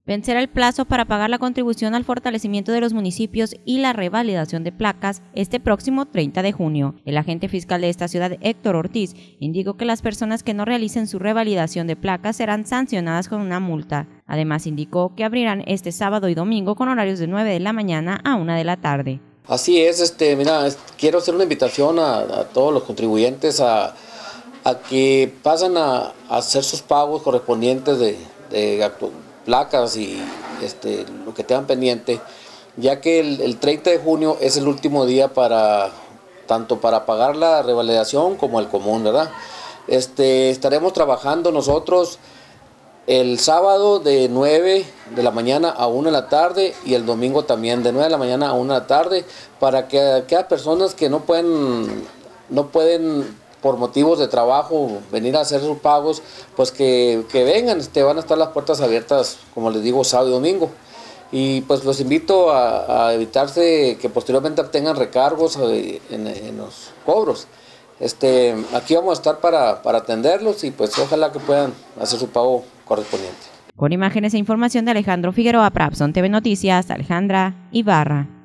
Vencerá el plazo para pagar la contribución al fortalecimiento de los municipios y la revalidación de placas este próximo 30 de junio. El agente fiscal de esta ciudad, Héctor Ortiz, indicó que las personas que no realicen su revalidación de placas serán sancionadas con una multa. Además, indicó que abrirán este sábado y domingo con horarios de 9 de la mañana a 1 de la tarde. Así es, quiero hacer una invitación a todos los contribuyentes a que pasen a hacer sus pagos correspondientes de placas y lo que tengan pendiente, ya que el 30 de junio es el último día tanto para pagar la revalidación como el común, ¿verdad? Estaremos trabajando nosotros el sábado de 9 de la mañana a 1 de la tarde y el domingo también de 9 de la mañana a 1 de la tarde, para que aquellas personas que no pueden por motivos de trabajo venir a hacer sus pagos, pues que vengan, van a estar las puertas abiertas, como les digo, sábado y domingo. Y pues los invito a evitarse que posteriormente obtengan recargos en los cobros. Aquí vamos a estar para atenderlos y pues ojalá que puedan hacer su pago correspondiente. Con imágenes e información de Alejandro Figueroa para Abson TV Noticias, Alejandra Ibarra.